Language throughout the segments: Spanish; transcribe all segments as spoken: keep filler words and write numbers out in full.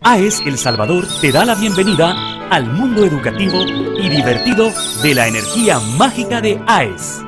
A E S El Salvador te da la bienvenida al mundo educativo y divertido de la energía mágica de A E S.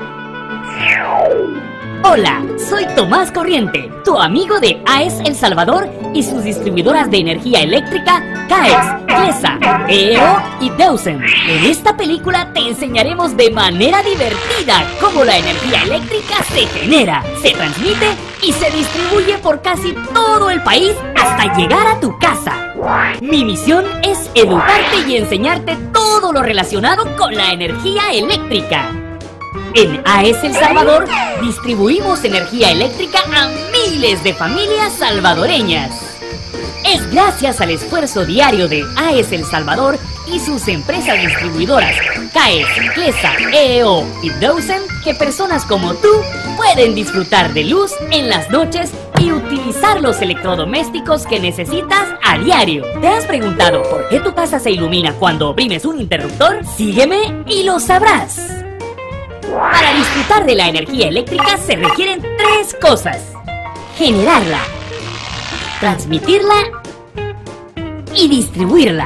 Hola, soy Tomás Corriente, tu amigo de A E S El Salvador y sus distribuidoras de energía eléctrica K E S, Clesa, E E O y Deusen. En esta película te enseñaremos de manera divertida cómo la energía eléctrica se genera, se transmite y se distribuye por casi todo el país hasta llegar a tu casa. Mi misión es educarte y enseñarte todo lo relacionado con la energía eléctrica. En A E S El Salvador distribuimos energía eléctrica a miles de familias salvadoreñas. Es gracias al esfuerzo diario de A E S El Salvador y sus empresas distribuidoras K E S, Clesa, E E O y Deusen que personas como tú pueden disfrutar de luz en las noches y utilizar los electrodomésticos que necesitas a diario. ¿Te has preguntado por qué tu casa se ilumina cuando oprimes un interruptor? Sígueme y lo sabrás. Para disfrutar de la energía eléctrica se requieren tres cosas: generarla, transmitirla y distribuirla.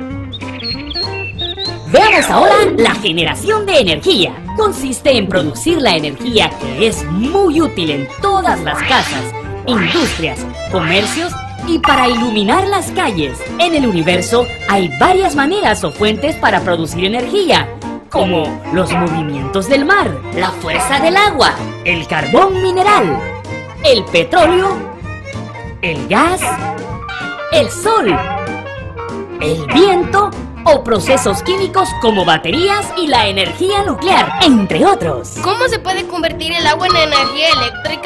Veamos ahora la generación de energía. Consiste en producir la energía que es muy útil en todas las casas, industrias, comercios y para iluminar las calles. En el universo hay varias maneras o fuentes para producir energía, como los movimientos del mar, la fuerza del agua, el carbón mineral, el petróleo, el gas, el sol, el viento o procesos químicos como baterías y la energía nuclear, entre otros. ¿Cómo se puede convertir el agua en energía eléctrica?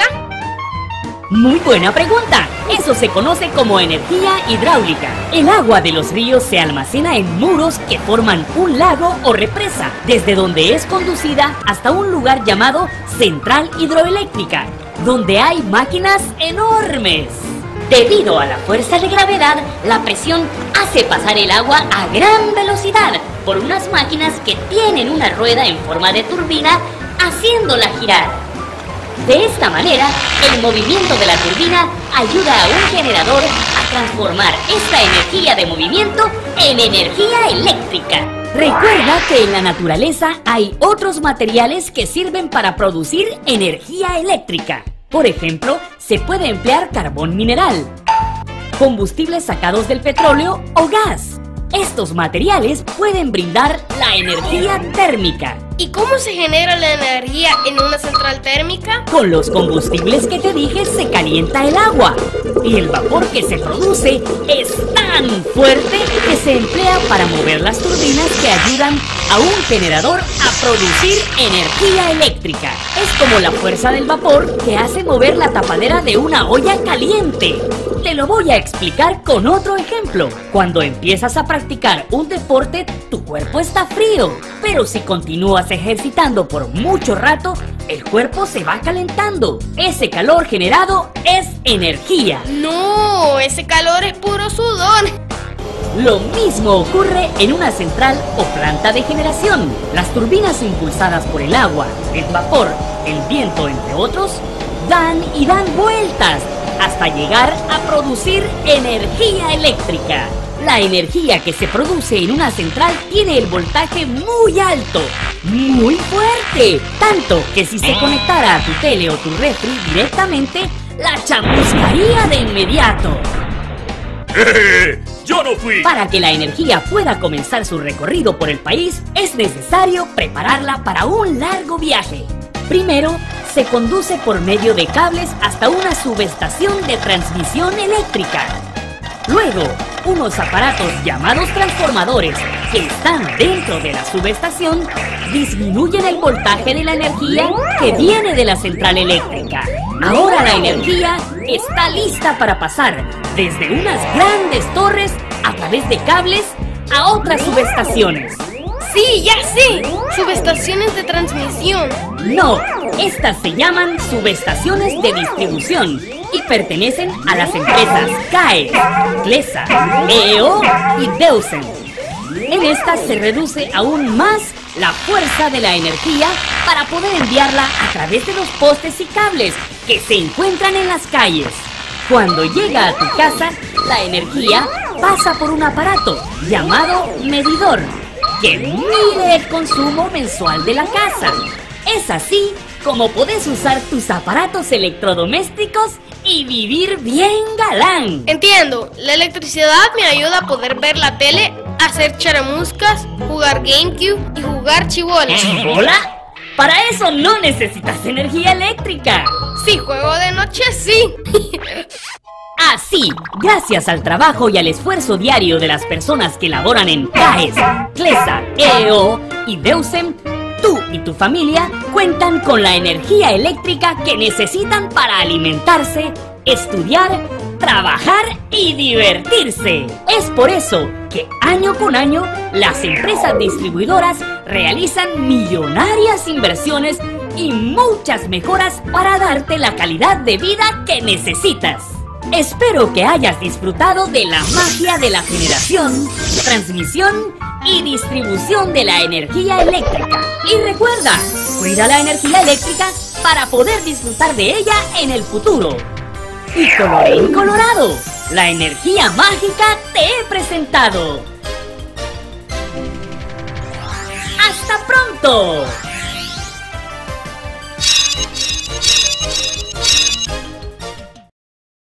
Muy buena pregunta. Eso se conoce como energía hidráulica. El agua de los ríos se almacena en muros que forman un lago o represa, desde donde es conducida hasta un lugar llamado central hidroeléctrica, donde hay máquinas enormes. Debido a la fuerza de gravedad, la presión hace pasar el agua a gran velocidad por unas máquinas que tienen una rueda en forma de turbina, haciéndola girar. De esta manera, el movimiento de la turbina ayuda a un generador a transformar esta energía de movimiento en energía eléctrica. Recuerda que en la naturaleza hay otros materiales que sirven para producir energía eléctrica. Por ejemplo, se puede emplear carbón mineral, combustibles sacados del petróleo o gas. Estos materiales pueden brindar la energía térmica. ¿Y cómo se genera la energía en una central térmica? Con los combustibles que te dije se calienta el agua y el vapor que se produce es tan fuerte que se emplea para mover las turbinas que ayudan a un generador a producir energía eléctrica. Es como la fuerza del vapor que hace mover la tapadera de una olla caliente. Te lo voy a explicar con otro ejemplo. Cuando empiezas a practicar un deporte, tu cuerpo está frío, pero si continúas ejercitando por mucho rato, el cuerpo se va calentando. Ese calor generado es energía. No, ese calor es puro sudor. Lo mismo ocurre en una central o planta de generación. Las turbinas impulsadas por el agua, el vapor, el viento, entre otros, dan y dan vueltas hasta llegar a producir energía eléctrica. La energía que se produce en una central tiene el voltaje muy alto, muy fuerte, tanto que si se conectara a tu tele o tu refri directamente, la chamuscaría de inmediato. ¡Eh! ¡Yo no fui! Para que la energía pueda comenzar su recorrido por el país, es necesario prepararla para un largo viaje. Primero, se conduce por medio de cables hasta una subestación de transmisión eléctrica. Luego, unos aparatos llamados transformadores que están dentro de la subestación disminuyen el voltaje de la energía que viene de la central eléctrica. Ahora la energía está lista para pasar desde unas grandes torres a través de cables a otras subestaciones. Sí, ya sé. Subestaciones de transmisión. No, estas se llaman subestaciones de distribución y pertenecen a las empresas K E S, Clesa, E E O y Deusen. En estas se reduce aún más la fuerza de la energía para poder enviarla a través de los postes y cables que se encuentran en las calles. Cuando llega a tu casa, la energía pasa por un aparato llamado medidor, que mide el consumo mensual de la casa. Es así como puedes usar tus aparatos electrodomésticos y vivir bien galán. Entiendo, la electricidad me ayuda a poder ver la tele, hacer charamuscas, jugar GameCube y jugar chibola. ¿Chibola? Para eso no necesitas energía eléctrica. Si juego de noche, sí. Así, gracias al trabajo y al esfuerzo diario de las personas que laboran en CAES, CLESA, E E O y DEUSEM, tú y tu familia cuentan con la energía eléctrica que necesitan para alimentarse, estudiar, trabajar y divertirse. Es por eso que año con año las empresas distribuidoras realizan millonarias inversiones y muchas mejoras para darte la calidad de vida que necesitas. Espero que hayas disfrutado de la magia de la generación, transmisión y distribución de la energía eléctrica. Y recuerda, cuida la energía eléctrica para poder disfrutar de ella en el futuro. Y colorín colorado, la energía mágica te he presentado. ¡Hasta pronto!